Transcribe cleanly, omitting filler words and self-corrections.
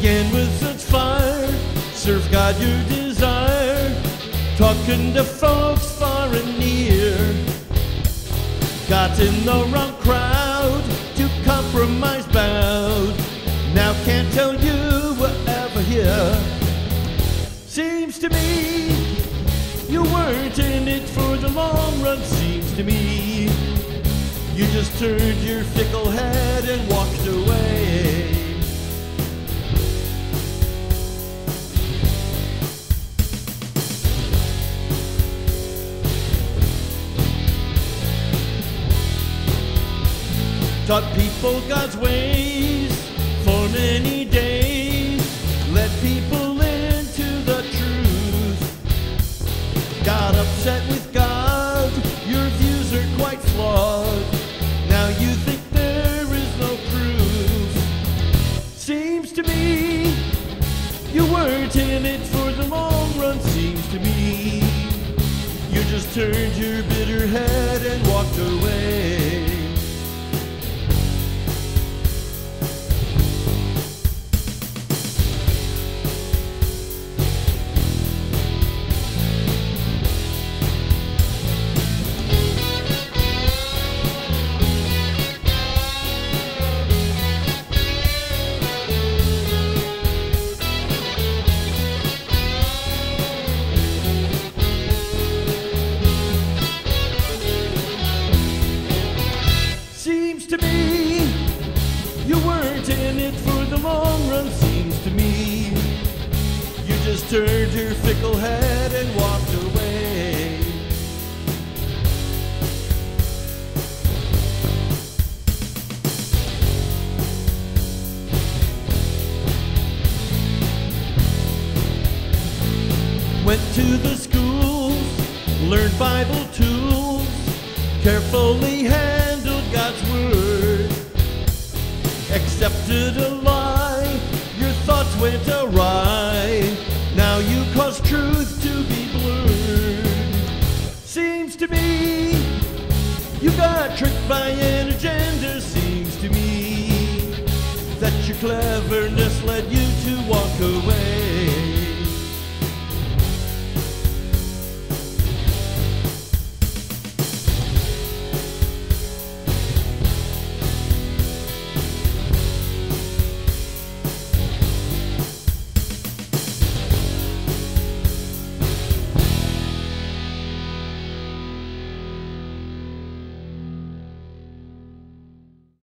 Again with such fire, serve God your desire, talking to folks far and near. Got in the wrong crowd, to compromise bowed. Now can't tell you whatever here. Seems to me you weren't in it for the long run. Seems to me you just turned your fickle head and walked away. Taught people God's ways for many days, led people into the truth. Got upset with God, your views are quite flawed. Now you think there is no proof. Seems to me you weren't in it for the long run. Seems to me you just turned your bitter head and walked away. To me, you weren't in it for the long run. Seems to me, you just turned your fickle head and walked away. Went to the schools, learned Bible tools, carefully handled God's word. Accepted a lie, your thoughts went awry. Now you cause truth to be blurred. Seems to me you got tricked by an agenda. Seems to me that your cleverness led you to walk away.